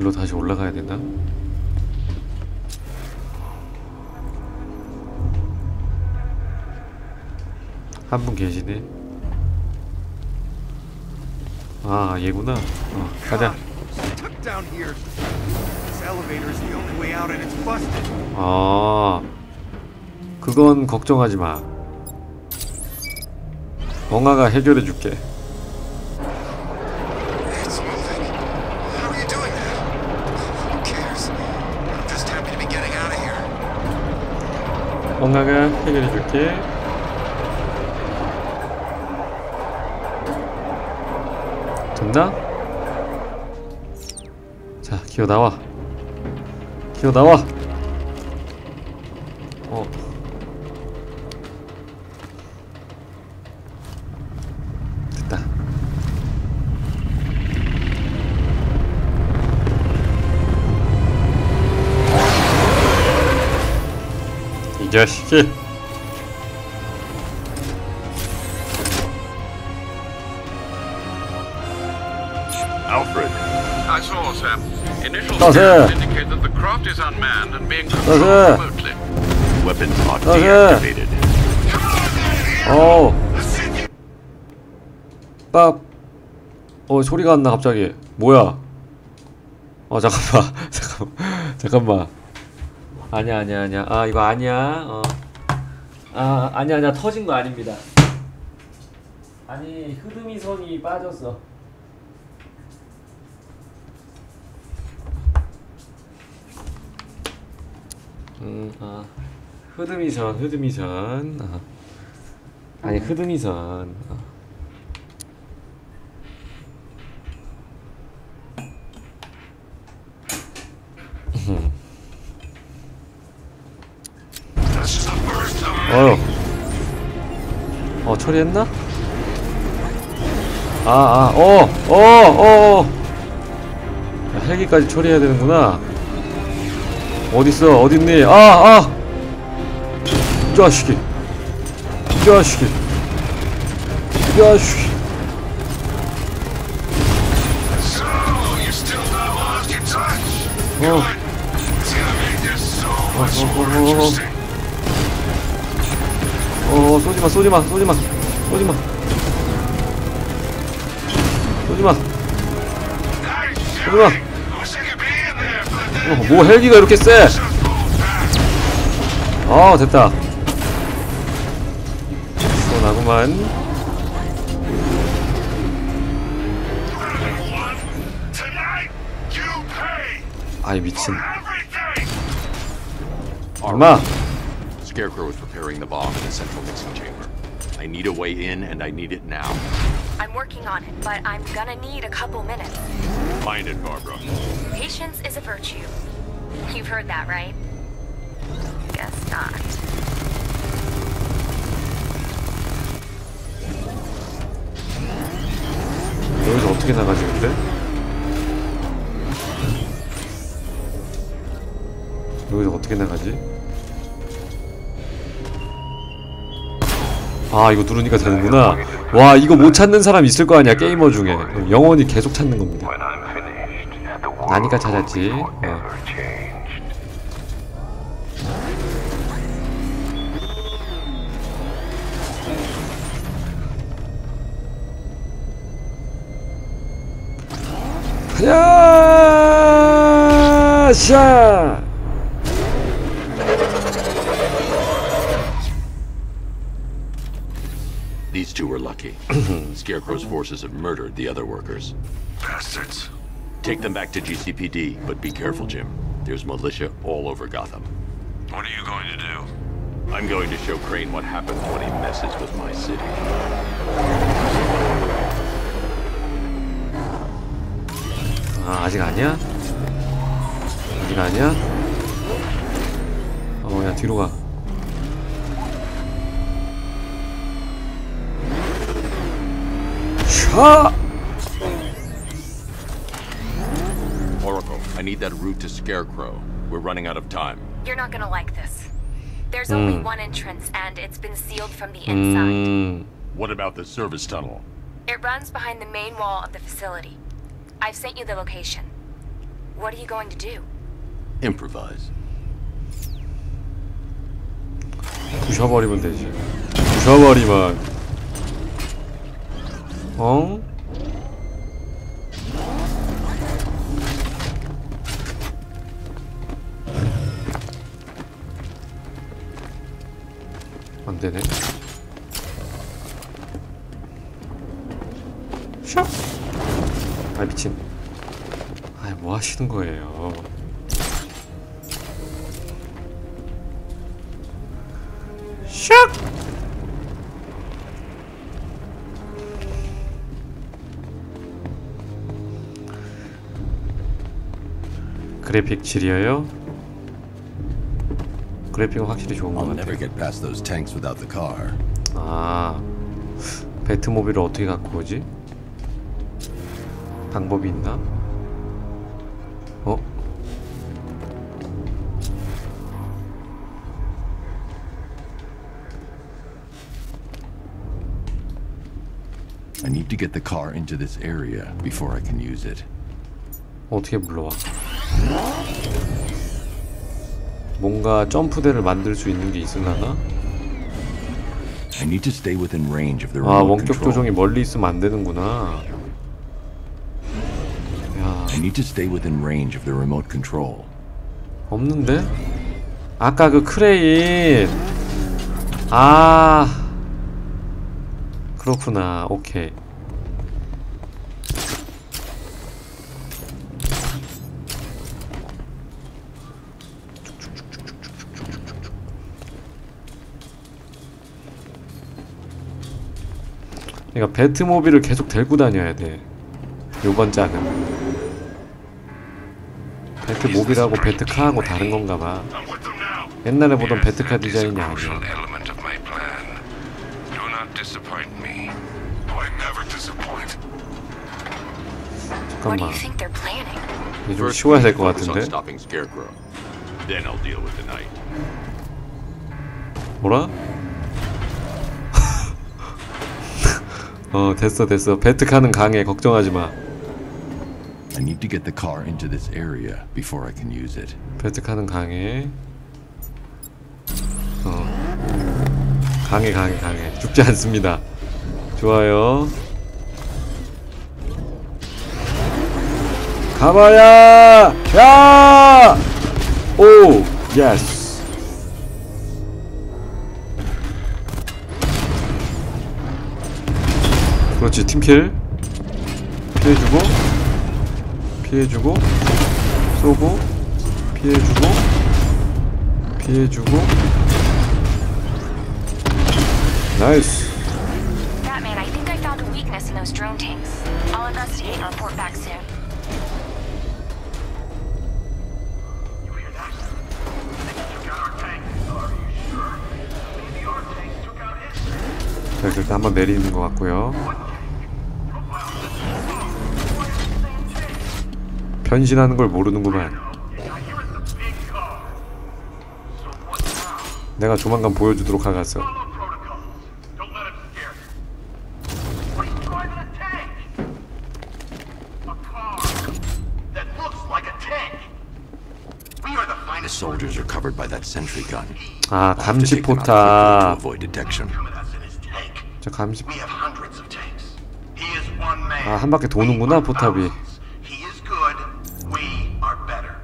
일로 다시 올라가야 되나? 한 분 계시네. 아, 얘구나. 가자. 아, 그건 걱정하지 마. 엉아가 해결해 줄게. 엉아가 해결해 줄게. 됐나? 자, 기어 나와. 기어 나와. 됐다. 이 자식이. Alfred. I saw, Sam. Initial scans indicate that the craft is unmanned and being controlled remotely. Weapons are deactivated. 빡. 소리가 안 나 갑자기. 뭐야? 잠깐만. 잠깐만. 아니야. 아, 이거 아니야. 아니야. 터진 거 아닙니다. 아니, 흐름이 선이 빠졌어. 흐드미선. 아니, 흐드미선. 처리했나? 헬기까지 처리해야 되는구나. 어딨어? 어딨니? 이 자식이. 쏘지마. 뭐 헬기가 이렇게 세? 됐다. 시원하구만. 아이, 미친. 엄마. Scarecrow is preparing the bomb in the central mixing chamber. I need a way in, and I need it now. I'm working on it, but I'm gonna need a couple minutes. Find it, Barbara. Patience is a virtue. You've heard that, right? Guess not. 여기서 어떻게 나가지, 근데? 여기서 어떻게 나가지? 이거 누르니까 되는구나. 와, 이거 못 찾는 사람 있을 거 아니야, 게이머 중에. 영원히 계속 찾는 겁니다. 나니까 찾았지. 가자! 샤! These two were lucky. Scarecrow's forces have murdered the other workers. Bastards. Take them back to GCPD, but be careful, Jim. There's militia all over Gotham. What are you going to do? I'm going to show Crane what happens when he messes with my city. 아직 아니야? 아직 아니야? 야, 뒤로 가. Oracle, I need that route to Scarecrow. We're running out of time. You're not gonna like this. There's only one entrance, and it's been sealed from the inside. What about the service tunnel? It runs behind the main wall of the facility. I've sent you the location. What are you going to do? Improvise. 부셔버리면 되지. 부셔버리면. 어? 안 되네. 샥! 아 미친. 아 뭐 하시는 거예요? 샥! 그래픽 질이에요? 그래픽은 확실히 좋은 것 I'll never 같아요. get past those tanks without the car. 아, 배트모빌을 어떻게 갖고 오지? 방법이 있나? 어? I need to get the car into this area before I can use it. 어떻게 불러와? 뭔가 점프대를 만들 수 있는 게 있으려나? I need to stay within range of the 아, remote 원격 control. 조종이 멀리 있으면 안 되는구나. 야, I need to stay within range of the remote control. 없는데? 아까 그 크레인. 아, 그렇구나. 오케이. 그러니까 배트모빌을 계속 데리고 다녀야 돼. 요번 짝은 배트모빌하고 배트카하고 다른 건가 봐. 옛날에 보던 배트카 디자인이 아니야. What do 잠깐만. you think they're planning? 이게 좀 First, 쉬워야 we 될 것 focus on 같은데? stopping Scarecrow. Then I'll deal with the night. 뭐라? 됐어. 배트카는 강해. 걱정하지 마. I need to get the car into this area before I can use it. 배트카는 강해. 강해. 죽지 않습니다. 좋아요. 가봐야! 야! 오! 예스! 그렇지, 팀킬. 피해주고, 쏘고, 피해주고. 나이스. Batman, I think I found a weakness in those drone tanks. I'll investigate and report back soon. 자, 일단 한번 내리는 것 같고요. 변신하는 걸 모르는구만. 내가 조만간 보여주도록 하겠어. The soldiers are covered by that sentry gun. 아, I'll have to 감시 take them out quickly to 포탑. avoid detection. 저 감시. We have hundreds of tanks. He is one man. 아, 한 바퀴 도는구나, 포탑이. He is good. We are better.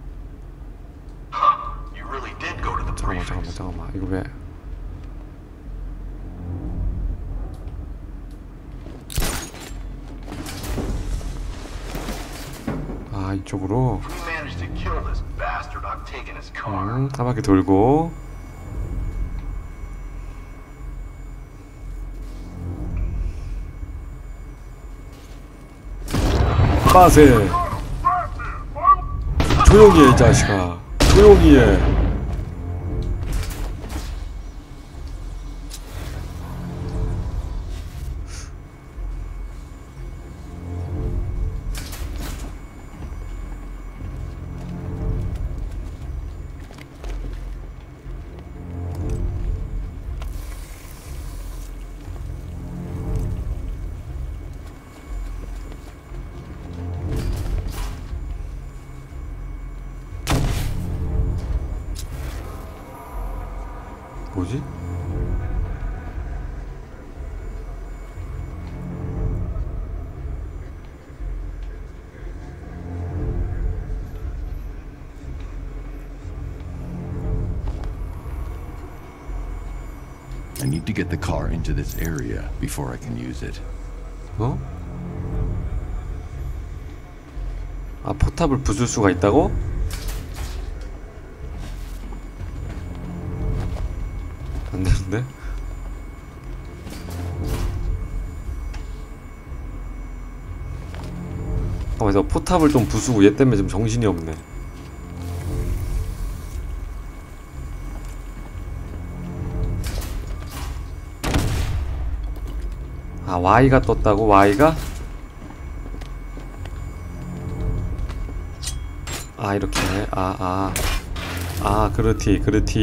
Huh. You really did go to the briefings. 잠깐만. 이거 왜? 아, 이쪽으로. We managed to kill this bastard. I've taken his car. 한 바퀴 돌고. 빠세. 조용히 해, 이 자식아. 조용히 해. I need to get the car into this area before I can use it. 어? 아, 포탑을 부술 수가 있다고? 안 되는데? 그래서 포탑을 좀 부수고 얘 때문에 좀 정신이 없네. 아, Y가 떴다고? Y가? 아, 이렇게. 그르티.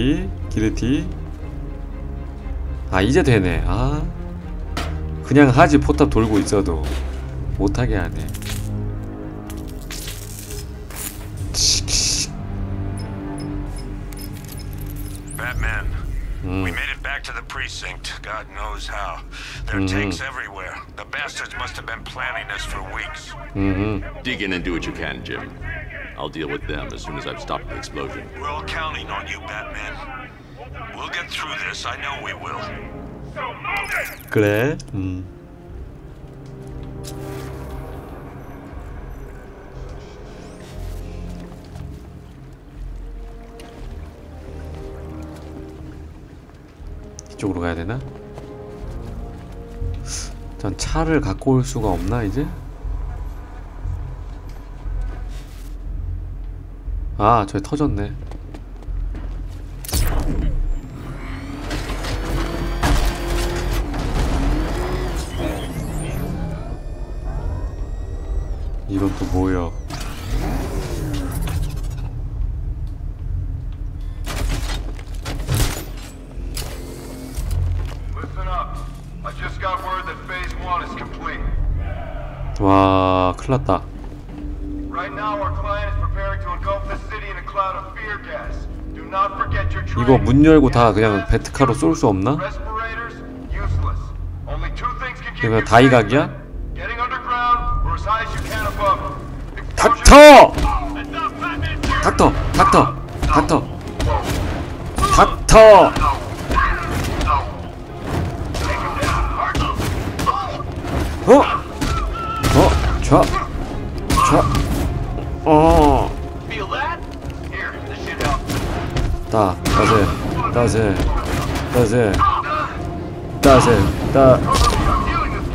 아, 이제 되네. 아, 그냥 하지. 포탑 돌고 있어도 못하게 하네. Batman, we made it back to the precinct. God knows how. There are tanks everywhere. The bastards must have been planning this for weeks. Dig in and do what you can, Jim. I'll deal with them as soon as I've stopped the explosion. We're all counting on you, Batman. We'll get through this. I know we will. 그래. 이쪽으로 가야 되나? 전 차를 갖고 올 수가 없나 이제? 아, 저기 터졌네. 이건 또 뭐야? Listen up. I just got word that phase 1 is complete. 와, 큰일 났다. Right now our client is preparing to engulf the city in a cloud of fear gas. Do not forget your training. 이거 문 열고 다 그냥 베트카로 쏠 수 없나? Respirators useless. Only two things can keep 이거 you 다이각이야? safe. Getting underground or as high as you can above. 닥터! Feel that? Here, this should help. Healing this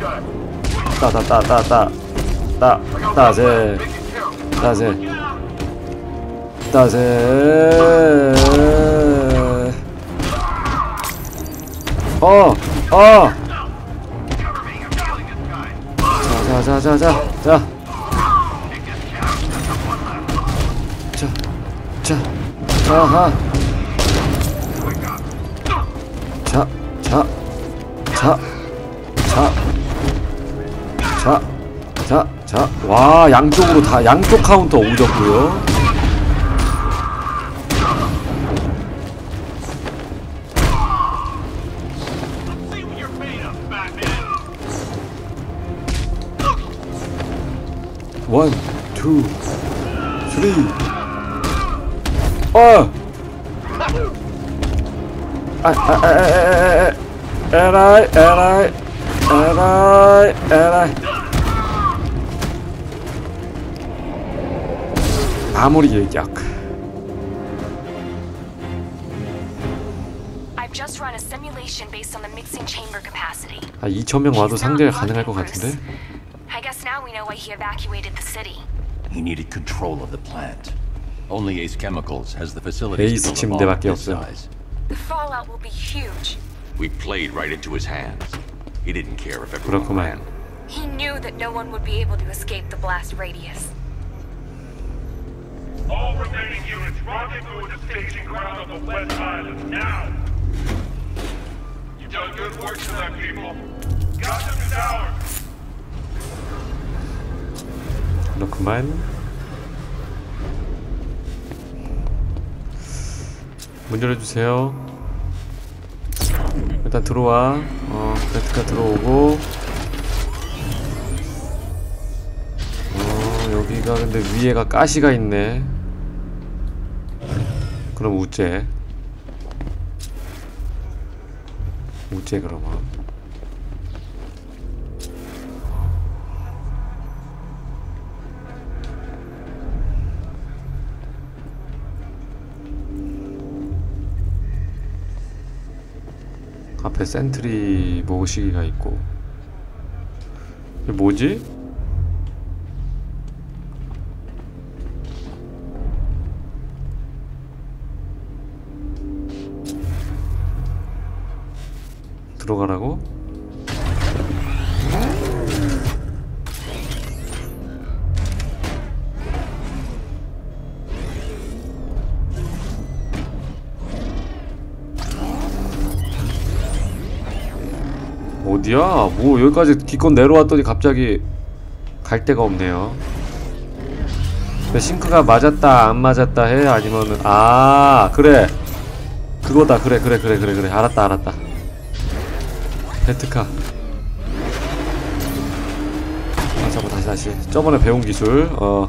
와, 양쪽으로 다, 양쪽 카운터 오졌고요. 원, 투, 쓰리. 에라이. 아무리 얘기약. I've just run a simulation based on the mixing chamber capacity. 아, 2,000명 와도 상대가 가능할 것 같은데? I guess now we know why he evacuated the city. He needed control of the plant. Only Ace Chemicals has the facilities 에이스 to build a bomb 침대밖에 this 없어. size. The fallout will be huge. We played right into his hands. He didn't care if everyone 그렇구만. ran. He knew that no one would be able to escape the blast radius. All remaining units rendezvous at the staging ground on the West Island, now! You've done good work tonight, people. Gotham is ours! 그렇구만. 문 열어주세요. 일단 들어와. 베트카 들어오고. 여기가 근데 위에가 가시가 있네. 그럼 우째. 어째 그러면? 앞에 센트리 모시기가 있고. 이게 뭐지? 들어가라고? 어디야? 뭐 여기까지 기껏 내려왔더니 갑자기 갈 데가 없네요. 싱크가 맞았다 안 맞았다 해? 아니면은 아 그래 그거다. 그래 알았다. 베트카. 잠깐 다시 저번에 배운 기술.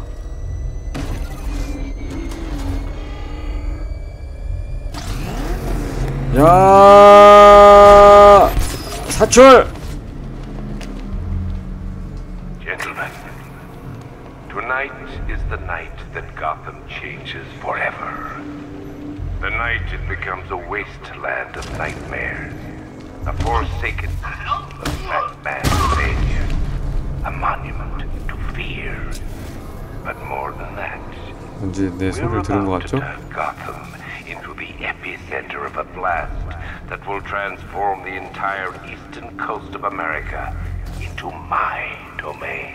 야 사출. Gentlemen, tonight is the night that Gotham changes forever. The night it becomes a wasteland of nightmares. A forsaken of Batman's failure. A monument to fear. But more than that, 왠지 내 소리를 들은 것 같죠? Gotham into the epicenter of a blast that will transform the entire eastern coast of America into my domain.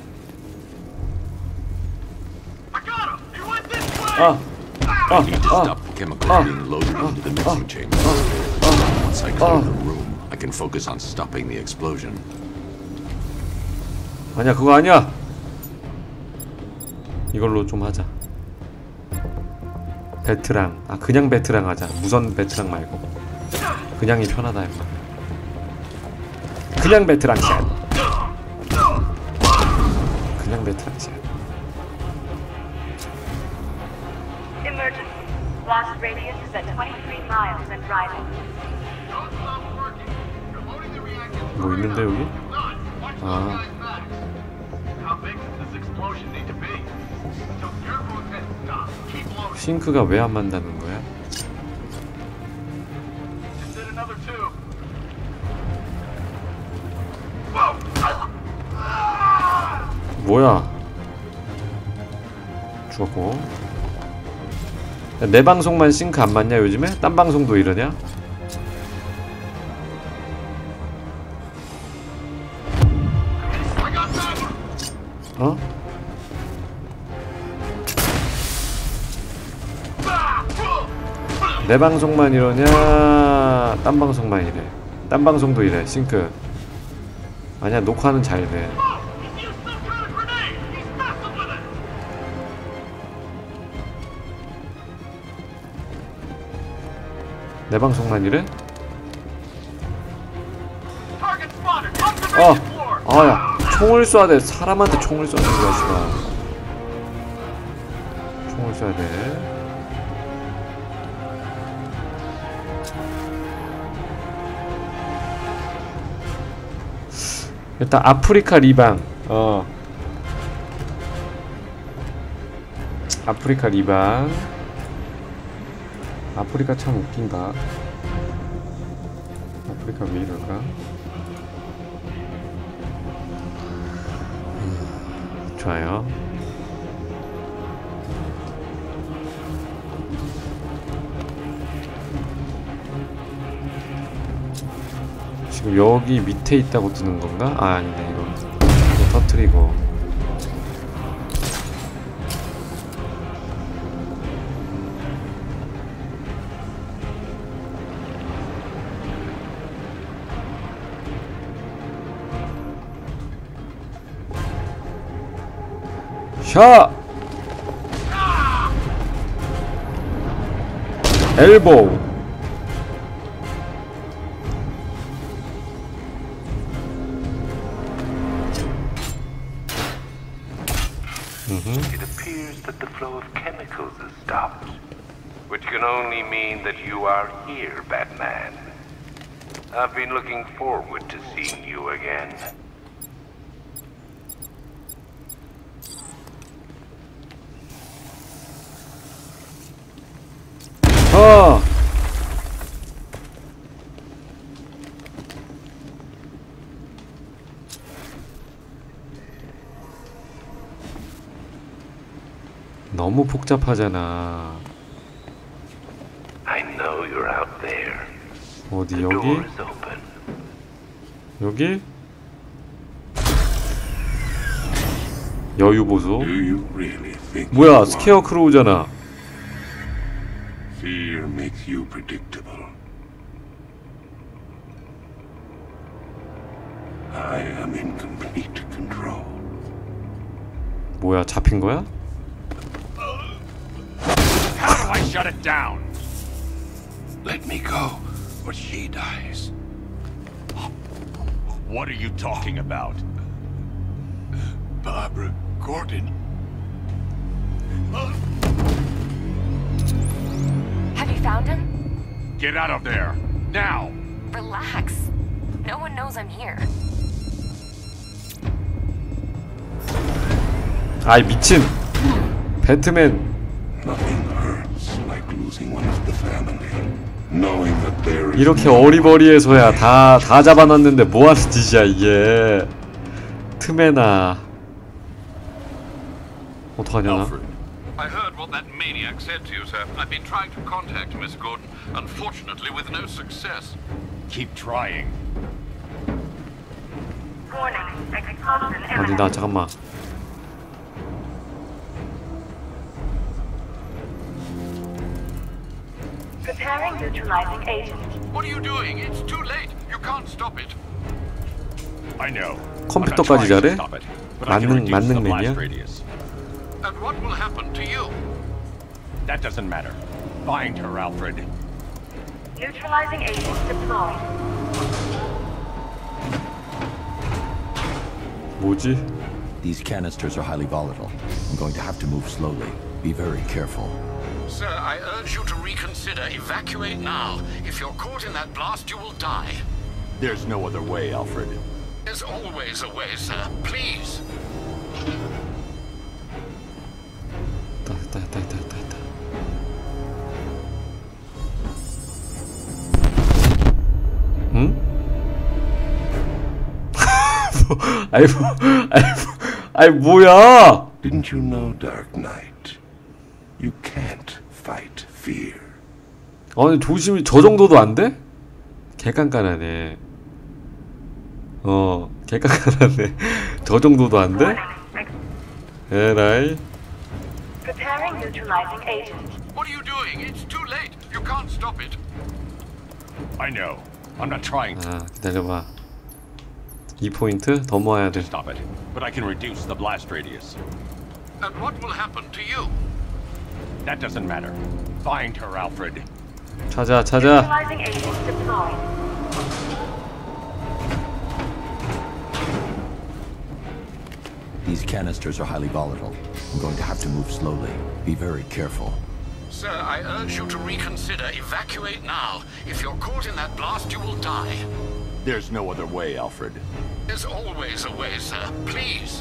I got him! He went this way! I need to stop the chemicals being loaded into the mixing chamber. Once I clear the room, I can focus on stopping the explosion. 아니야 그거 아니야. 이걸로 좀 하자. 베트랑. 아 그냥 베트랑 하자. 무선 베트랑 말고. 그냥이 편하다 임마. 그냥 베트랑 샷. 그냥 베트랑 샷. Emergency. Blast radius is at 23 miles and rising. 뭐 있는데 여기? 아. 싱크가 왜 안 만다는 거야? 뭐야? 죽었고. 내 방송만 싱크 안 맞냐 요즘에? 딴 방송도 이러냐? 어? 내 방송만 이러냐? 딴 방송만 이래. 딴 방송도 이래. 싱크. 아니야 녹화는 잘 돼. 내 방송만 이래? 아야 총을 쏴야 돼. 사람한테 총을 쏴야 돼. 자식아. 총을 쏴야 돼. 일단 아프리카 리방. 아프리카 리방. 아프리카 참 웃긴다. 아프리카 왜 이럴까? 좋아요. 지금 여기 밑에 있다고 뜨는 건가? 아 아니네 이거 터트리고. 샤! 엘보우. It appears that the flow of chemicals has stopped, which can only mean that you are here, Batman. I've been looking forward to seeing you again. 너무 복잡하잖아. I know you're out there. 어디 The 여기? door is open. 여기? 여유 보소. Do you really think 뭐야, you 스퀘어 크로우잖아. Fear makes you predictable. I am in complete control. 뭐야, 잡힌 거야? How do I shut it down? Let me go, or she dies. What are you talking about? Barbara Gordon. Have you found him? Get out of there! Now! Relax. No one knows I'm here. 아이 미친. 배트맨. Nothing hurts like losing one of the family. Knowing that there is 이렇게 어리버리해서야 다 잡아놨는데 뭐하는 짓이야 이게. 틈에나. 어떡하냐 나. I heard what that maniac said to you, sir. I've been trying to contact Miss Gordon, unfortunately with no success. Keep trying. Warning, explosion 아니다 imminent. 잠깐만. Preparing neutralizing agent. What are you doing? It's too late. You can't stop it. I know. 컴퓨터까지 잘해? 만능 만능맨이야? And what will happen to you? That doesn't matter. Find her, Alfred. Neutralizing agent deployed. 뭐지? These canisters are highly volatile. I'm going to have to move slowly. Be very careful. Sir, I urge you to reconsider. Evacuate now. If you're caught in that blast, you will die. There's no other way, Alfred. There's always a way, sir. Please. 있다. 응? 아이 뭐야? Didn't you know, Dark Knight? You can't fight fear. 아니 조심히 저 정도도 안 돼? 개깐깐하네. 개깐깐하네. 저 정도도 안 돼? 에라이. Preparing neutralizing agent. What are you doing? It's too late. You can't stop it. I know. I'm not trying to 아 기다려봐. 2포인트 더 모아야 돼. stop it, but I can reduce the blast radius. And what will happen to you? That doesn't matter. Find her, Alfred. 찾아. Neutralizing agent deployed. These canisters are highly volatile. I'm going to have to move slowly. Be very careful. Sir, I urge you to reconsider. Evacuate now. If you're caught in that blast, you will die. There's no other way, Alfred. There's always a way, sir. Please.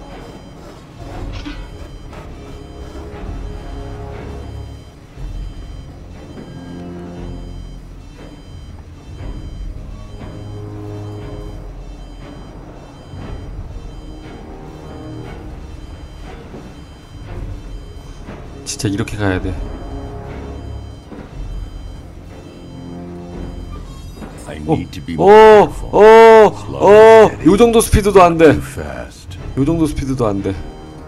진짜 이렇게 가야 돼. I need to be more careful. 요 정도 스피드도 안 돼. Too fast. 요 정도 스피드도 안 돼.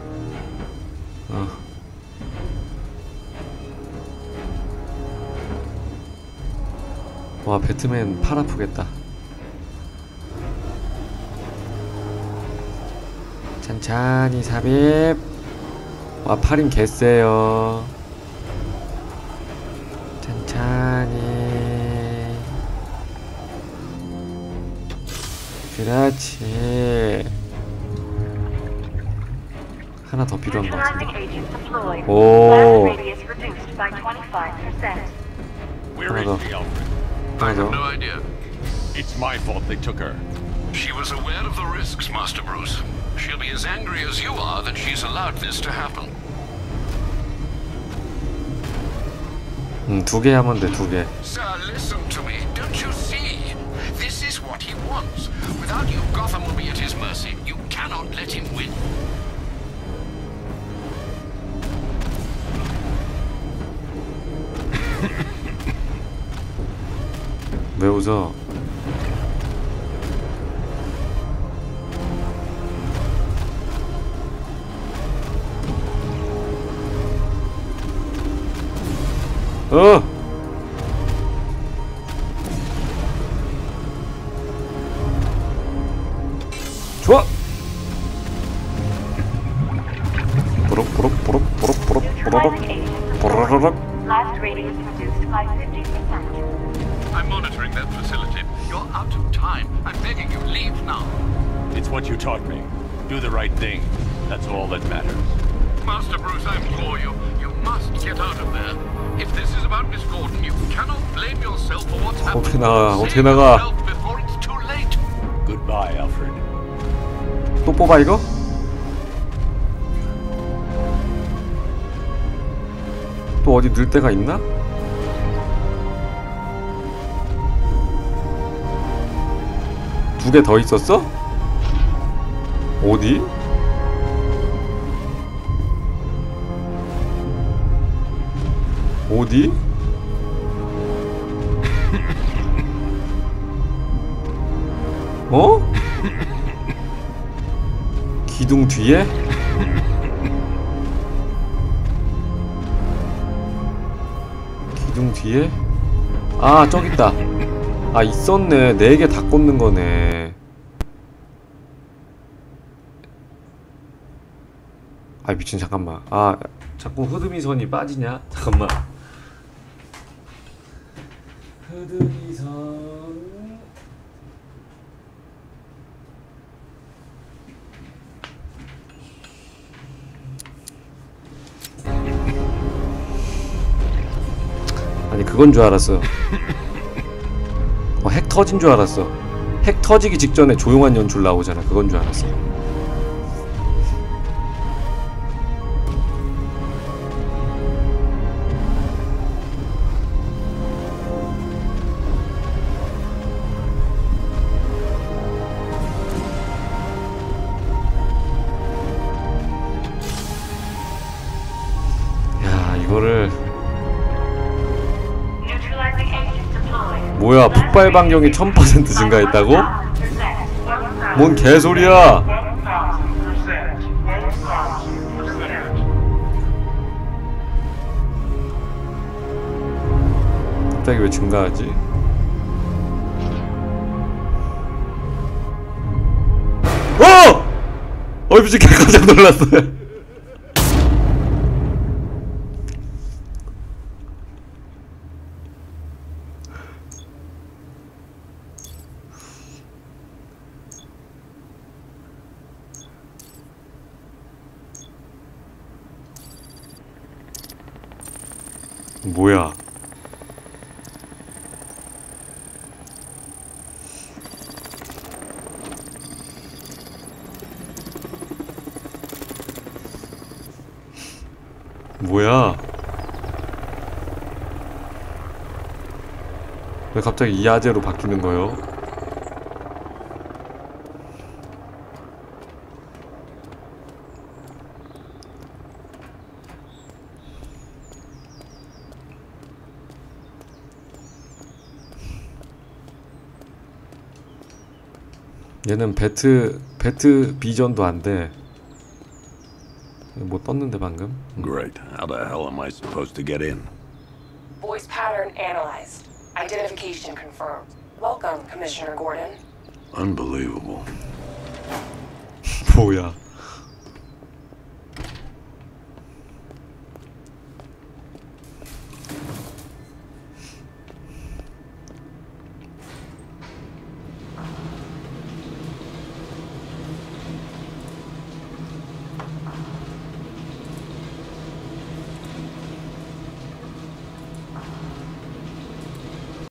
와, 배트맨 팔 아프겠다. 천천히 삽입. 와, 팔임 개쎄요. 천천히. 그렇지. 하나 더 필요한 것 같은데. 오. Where is 더. she, Alfred? I have no idea. It's my fault they took her. She was aware of the risks, Master Bruce. She'll be as angry as you are that she's allowed this to happen. 2개 하면 돼, 2개. Sir, listen to me. Don't you see? This is what he wants. Without you, Gotham will be at his mercy. You cannot let him win. 왜 웃어? 좋아! Blast radius reduced by 50%. I'm monitoring that facility. You're out of time. I'm begging you, leave now. It's what you taught me. Do the right thing. That's all that matters. Master Bruce, I implore you. You must get out of there. If this is about Miss Gordon, you cannot blame yourself for what's happened. 어떻게 나가? 어떻게 Save 나가? yourself before it's too late. Goodbye, Alfred. 또 뽑아 이거? 또 어디 넣을 데가 있나? 두 개 더 있었어? 어디? 어디? 어? 기둥 뒤에? 기둥 뒤에? 아, 저기 있다. 아, 있었네. 4개 다 꽂는 거네. 아, 미친, 잠깐만. 아, 자꾸 흐드미선이 빠지냐? 잠깐만. 흐드미선. 아니, 그건 줄 알았어. 핵 터진 줄 알았어. 핵 터지기 직전에 조용한 연출 나오잖아. 그건 줄 알았어. 야, 이거를 뭐야, 폭발 반경이 1000% 증가했다고? 뭔 개소리야! 갑자기 왜 증가하지? 미친, 개 깜짝 놀랐어요. 뭐야? 뭐야? 왜 갑자기 이 아재로 바뀌는 거요? 얘는 배트 비전도 안 돼. 뭐 떴는데 방금? Great. How the hell am I supposed to get in? Voice pattern analyzed. Identification confirmed. Welcome, Commissioner Gordon. Unbelievable. 뭐야?